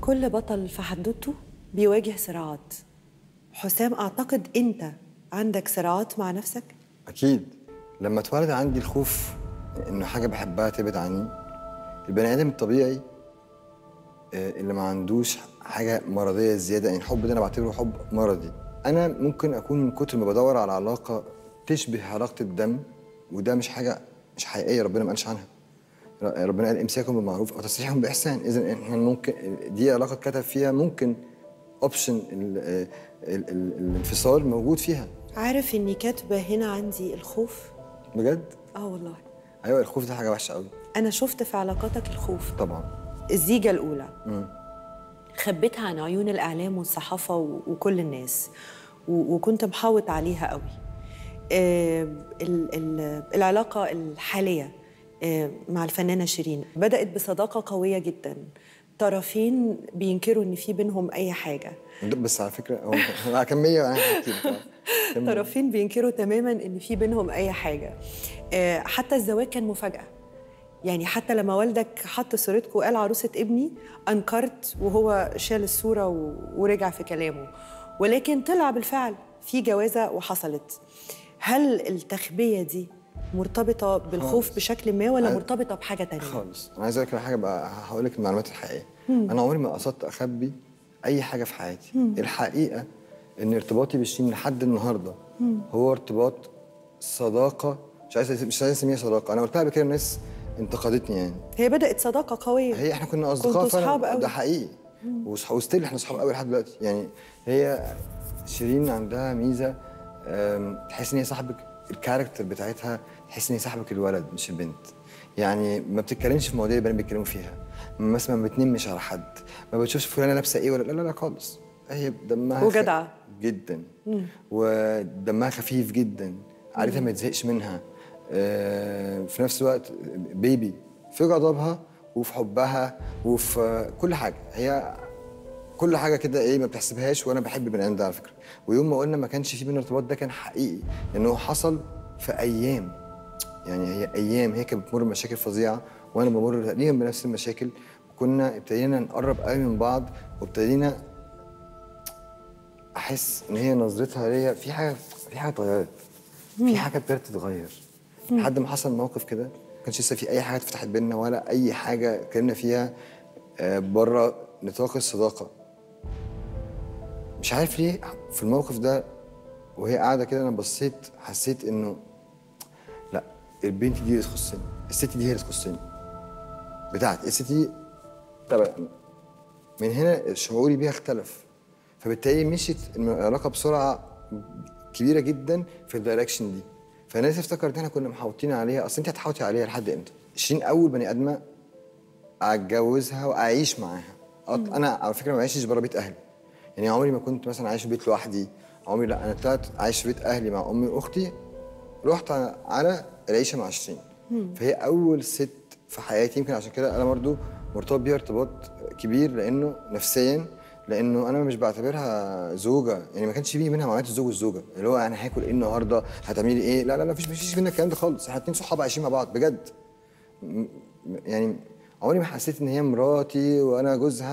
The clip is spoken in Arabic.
كل بطل في حدوته بيواجه صراعات. حسام، أعتقد أنت عندك صراعات مع نفسك؟ أكيد. لما اتولد عندي الخوف إنه حاجة بحبها تبعد عني. البني آدم الطبيعي اللي ما عندوش حاجة مرضية زيادة، يعني الحب ده أنا بعتبره حب مرضي. أنا ممكن أكون من كتر ما بدور على علاقة تشبه علاقة الدم، وده مش حاجة مش حقيقية، ربنا ما قالش عنها. ربنا قال امساكم بالمعروف او تسريحهم باحسان. اذا احنا ممكن دي علاقه اتكتب فيها ممكن اوبشن الانفصال موجود فيها. عارف إني كاتبة هنا عندي الخوف؟ بجد؟ والله. ايوه، الخوف ده حاجه وحشه قوي. أنا شفت في علاقاتك الخوف. طبعا. الزيجة الأولى خبيتها عن عيون الإعلام والصحافة وكل الناس، وكنت محاوط عليها قوي. العلاقة الحالية مع الفنانة شيرين بدأت بصداقة قوية جدا، طرفين بينكروا إن في بينهم أي حاجة. بس على فكرة هو كمية وأنا هحكي لك. طرفين بينكروا تماما إن في بينهم أي حاجة. حتى الزواج كان مفاجأة، يعني حتى لما والدك حط صورتك وقال عروسة ابني أنكرت، وهو شال الصورة ورجع في كلامه، ولكن طلع بالفعل في جوازة وحصلت. هل التخبية دي مرتبطة بالخوف خالص بشكل ما، ولا مرتبطة بحاجة تانية؟ خالص. أنا عايز أقول لك حاجة بقى، هقول لك المعلومات الحقيقية. أنا عمري ما قصدت أخبي أي حاجة في حياتي. الحقيقة إن ارتباطي بشيرين لحد النهاردة هو ارتباط صداقة، مش عايز أسميها صداقة. أنا قلتها قبل كده، الناس انتقدتني يعني. هي بدأت صداقة قوية. احنا كنا أصدقاء صحاب قوي. ده حقيقي. وستيل احنا صحاب قوي لحد دلوقتي. يعني هي شيرين عندها ميزة، تحس إن هي صاحبك الكاركتر بتاعتها، تحس إن هي صاحبك الولد مش البنت. يعني ما بتتكلمش في مواضيع البنات بيتكلموا فيها، مثلا ما بتنمش على حد، ما بتشوفش فلانة لابسة إيه ولا لا لا لا خالص. هي دمها وجدعة جدا، ودمها خفيف جدا، عارفة ما تزهقش منها. في نفس الوقت بيبي في غضبها وفي حبها وفي كل حاجة. هي كل حاجة كده إيه ما بتحسبهاش، وأنا بحب البني آدم ده على فكرة. ويوم ما قلنا ما كانش في بينا ارتباط، ده كان حقيقي، لأنه حصل في أيام. يعني هي أيام هي كانت بتمر بمشاكل فظيعة، وأنا بمر تقريبا بنفس المشاكل، وكنا ابتدينا نقرب قوي من بعض، وابتدينا أحس إن هي نظرتها ليا في حاجة اتغيرت، في حاجة ابتدت تتغير. لحد ما حصل موقف كده، ما كانش لسه في أي حاجة اتفتحت بينا ولا أي حاجة اتكلمنا فيها بره نطاق الصداقة. مش عارف ليه في الموقف ده وهي قاعدة كده، أنا بصيت حسيت إنه لا، البنت دي اللي تخصني، الست دي هي اللي تخصني، بتاعتي الست دي. طبعا من هنا شعوري بيها اختلف، فبالتالي مشيت العلاقة بسرعة كبيرة جدا في الدايركشن دي. فالناس افتكرت ان احنا كنا محاوطين عليها. اصل انت هتحاوطي عليها لحد امتى؟ شيرين اول بني ادمه اتجوزها واعيش معاها. انا على فكره ما بعيشش بره بيت اهلي، يعني عمري ما كنت مثلا عايش في بيت لوحدي، عمري، لا، انا طلعت عايش في بيت اهلي مع امي واختي، رحت على العيشه مع شيرين. فهي اول ست في حياتي، يمكن عشان كده انا برضو مرتبط بيها ارتباط كبير، لانه نفسيا، لانه انا مش بعتبرها زوجه. يعني ما كانش فيه منها معاملات الزوج والزوجه، اللي هو انا هاكل ايه النهارده، هتعملي ايه، لا لا لا، مفيش بينا الكلام ده خالص. احنا اتنين صحاب عايشين مع بعض بجد. يعني عمري ما حسيت ان هي مراتي وانا جوزها.